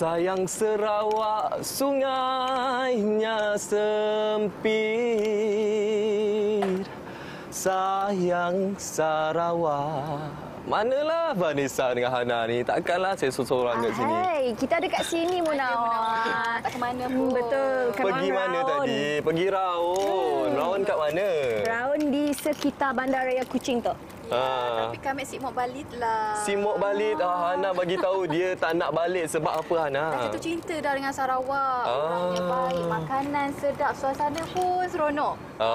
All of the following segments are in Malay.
Sayang Sarawak, sungainya sempit. Sayang Sarawak. Manalah Vanessa dengan Hana ni? Takkanlah saya seorang kat sini. Hai, kita ada kat sini Munawar. Tak ke mana pun. Betul. Pergi mana tadi? Pergi Raun. Raun kat mana? Raun di sekitar Bandaraya Kuching tu. Ya, tapi kami Simok balik lah. Simok balik. Hana bagi tahu dia tak nak balik. Sebab apa Hana? Dah jatuh cinta dah dengan Sarawak. Orangnya baik, makanan sedap, suasana pun seronok.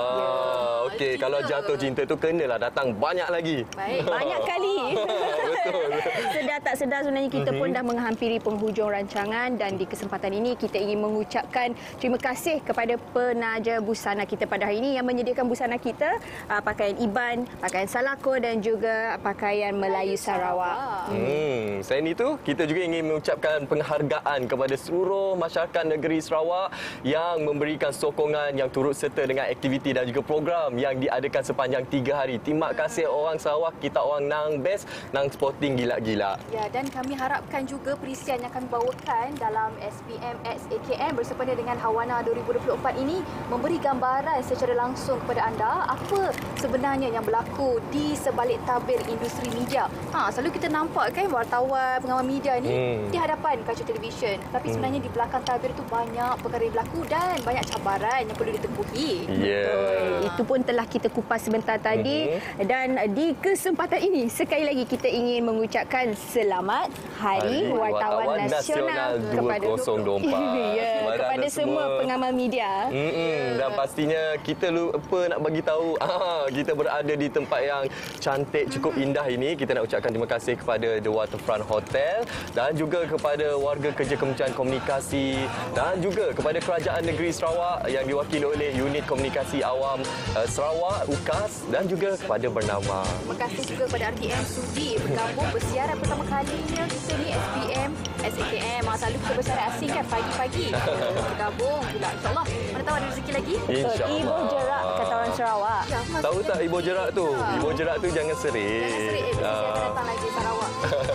Okey. Kalau jatuh cinta tu kenalah datang banyak lagi. Baik. Banyak kali. Betul. Sedar tak sedar sebenarnya kita pun dah menghampiri penghujung rancangan dan di kesempatan ini kita ingin mengucapkan terima kasih kepada penaja busana kita pada hari ini yang menyediakan busana kita, pakaian Iban, pakaian Salako dan juga pakaian Melayu Sarawak. Selain itu, kita juga ingin mengucapkan penghargaan kepada seluruh masyarakat negeri Sarawak yang memberikan sokongan yang turut serta dengan aktiviti dan juga program yang diadakan sepanjang 3 hari. Terima kasih orang Sarawak, kita orang nang best, nang sporting gila-gila. Ya, dan kami harapkan juga perisian yang kami bawakan dalam SPM X AKM bersempena dengan Hawana 2024 ini memberi gambaran secara langsung kepada anda apa sebenarnya yang berlaku di sebalik tabir industri media. Selalu kita nampak kan wartawan, pengamal media ni di hadapan kaca televisyen. Tapi sebenarnya di belakang tabir tu banyak perkara yang berlaku dan banyak cabaran yang perlu ditempuhi. Yeah. Itu pun telah kita kupas sebentar tadi. Dan di kesempatan ini sekali lagi kita ingin mengucapkan selamat Hari Wartawan Nasional kepada 2024. kepada semua pengamal media. Dan pastinya kita lupa nak bagi tahu kita berada di tempat yang cantik, cukup indah ini. Kita nak ucapkan terima kasih kepada The Waterfront Hotel dan juga kepada warga kerja Kementerian Komunikasi dan juga kepada Kerajaan Negeri Sarawak yang diwakili oleh Unit Komunikasi Awam Sarawak, UKAS dan juga kepada Bernama. Terima kasih juga kepada RTM sudi bergabung bersiaran pertama kalinya kita ni SPM SAKM. Selalu kita bersiaran asing kan pagi-pagi. Bergabung pula insyaAllah. Mana tahu ada rezeki lagi. InsyaAllah. Ibu jerak kata orang Sarawak. Ya, Tahu tak ibu jerak tu? Ibu jerak tu jangan serik. Jangan serik. Saya akan datang lagi Sarawak.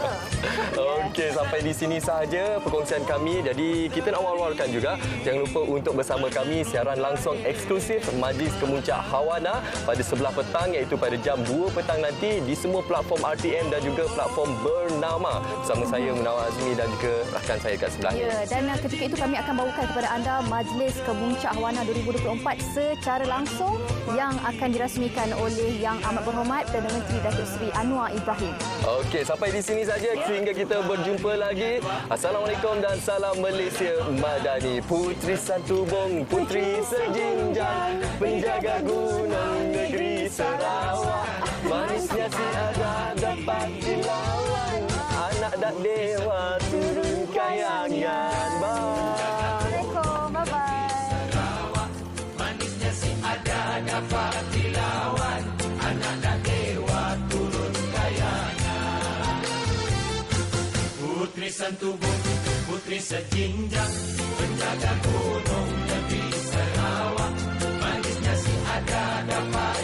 Okey, sampai di sini sahaja perkongsian kami. Jadi kita nak war-warkan juga. Jangan lupa untuk bersama kami siaran langsung eksklusif Majlis Kemuncak Hawana pada 11 petang iaitu pada jam 2 petang nanti di semua platform RTM dan juga platform Bernama. Bersama saya Munawar Azmi dan juga rakan saya kat sebelah ni. Ya, dan ketika itu kami akan bawakan kepada anda Majlis Kemuncak Hawana 2024 secara langsung yang akan dirasmikan oleh Yang Amat Berhormat Perdana Menteri Datuk Seri Anwar Ibrahim. Okey, sampai di sini saja sehingga kita berjumpa lagi. Assalamualaikum dan salam Malaysia Madani. Puteri Santubong, puteri sejinjang, penjaga gunung negeri Sarawak. Manisnya si ada dapat dilawan, anak dak dewa turun kayangan. Assalamualaikum, bye-bye. Sarawak, manisnya si ada dapat dilawan, anak dak dewa turun kayangan. Puteri Santubong, puteri sejinjang, penjaga gunung negeri Sarawak. Manisnya si ada dapat